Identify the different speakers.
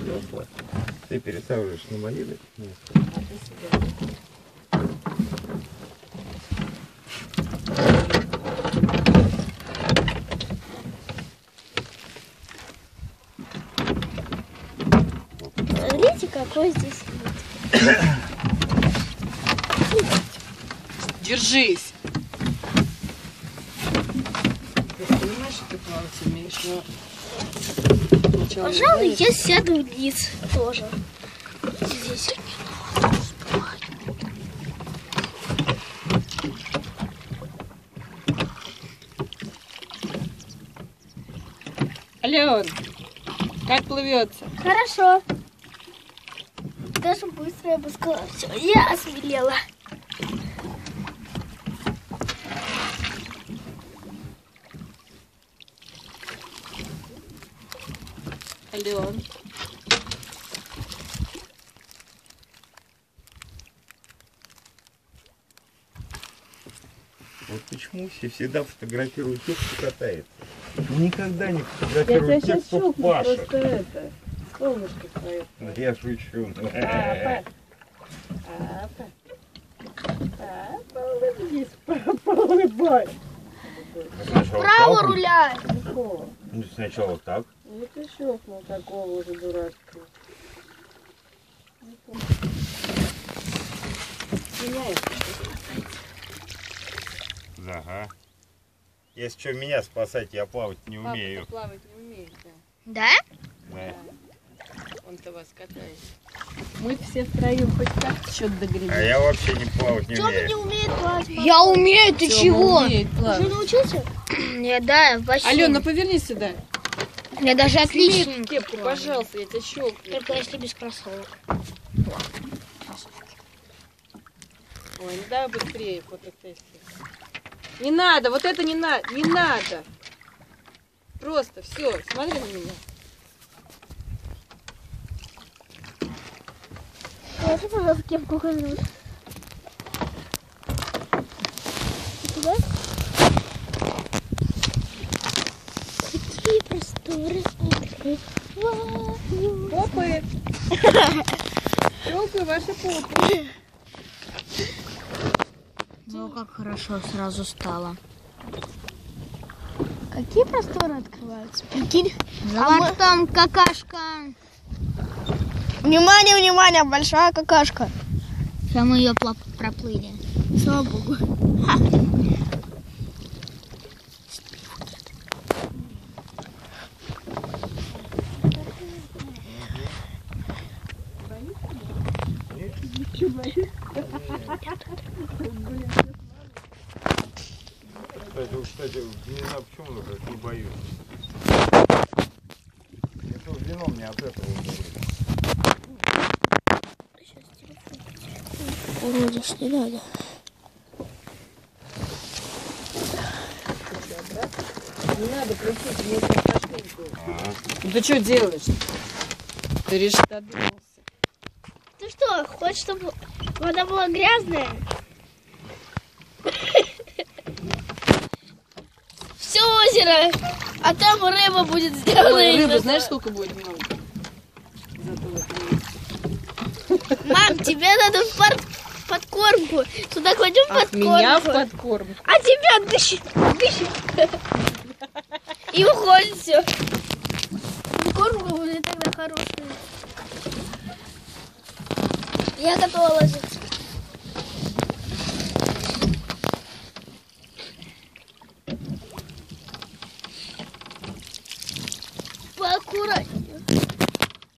Speaker 1: Ты пересаживаешь на мое место.
Speaker 2: Смотрите, какой здесь вид.
Speaker 3: Держись. Ты понимаешь, что ты плавать умеешь, но...
Speaker 2: Пожалуй, я сяду вниз тоже. Здесь.
Speaker 3: Ален, как плывется?
Speaker 2: Хорошо. Даже быстро, я бы сказала. Все, я осмелела.
Speaker 3: Ален.
Speaker 1: Вот почему все всегда фотографируют тех, кто катается. Никогда не фотографируют тех, кто пашет.
Speaker 3: Просто это, солнышко твое.
Speaker 1: Я шучу.
Speaker 3: Папа. Папа. Папа, улыбнись, папа, улыбайся.
Speaker 2: Право руля.
Speaker 3: Какого?
Speaker 1: Ну, сначала так.
Speaker 3: Ну ты щелкнул такого уже дурацкого. Меняешь.
Speaker 1: Ага. Если что, меня спасать, я плавать не
Speaker 3: Папа
Speaker 1: умею.
Speaker 3: плавать не умеет, да.
Speaker 2: Да?
Speaker 1: Да.
Speaker 3: Он-то вас катает. Мы все втроем хоть так что-то догребем.
Speaker 1: А я вообще не плавать не
Speaker 2: Тёма не
Speaker 1: умею.
Speaker 2: умеет плавать. Я умею, ты
Speaker 3: Тёма
Speaker 2: чего?
Speaker 3: умеет
Speaker 2: Уже
Speaker 3: плавать.
Speaker 2: научился? Я, да, в бассейне.
Speaker 3: Алена, ну поверни сюда.
Speaker 2: Я даже
Speaker 3: Сними
Speaker 2: отлично.
Speaker 3: кепку, пожалуйста, я тебя щелкну.
Speaker 2: Только если без кроссовок.
Speaker 3: Ой, ну давай быстрее фототесте. Не надо, вот это не надо, не надо. Просто все, смотри на меня.
Speaker 2: Скажи, пожалуйста, кепку хочу. Туда? Какие просторы открываю.
Speaker 3: Попы. Щелкаю ваши попы.
Speaker 2: Ну, как хорошо сразу стало. Какие просторы открываются? Прикинь.
Speaker 4: Вот там какашка.
Speaker 2: Внимание, внимание, большая какашка.
Speaker 4: Сейчас мы ее проплыли.
Speaker 2: Слава богу.
Speaker 1: Кстати, не знаю почему, но как не боюсь. Это вино мне от этого говорит.
Speaker 2: Уродишь, не надо.
Speaker 3: Не надо крутить, мне сейчас картинку. Ну ты что делаешь? Ты решил додумался.
Speaker 2: Ты что, хочешь, чтобы вода была грязная? Все озеро, а там рыба будет сделана.
Speaker 3: Ой,
Speaker 2: из
Speaker 3: рыбы,
Speaker 2: этого.
Speaker 3: знаешь, сколько будет много? Зато вот есть.
Speaker 2: Мам, тебе надо в подкормку. Туда кладем подкормку.
Speaker 3: Меня в подкорм.
Speaker 2: А тебя гыщи. И уходит все. Подкормка будет тогда хорошая. Я готова ложиться. Поаккуратнее.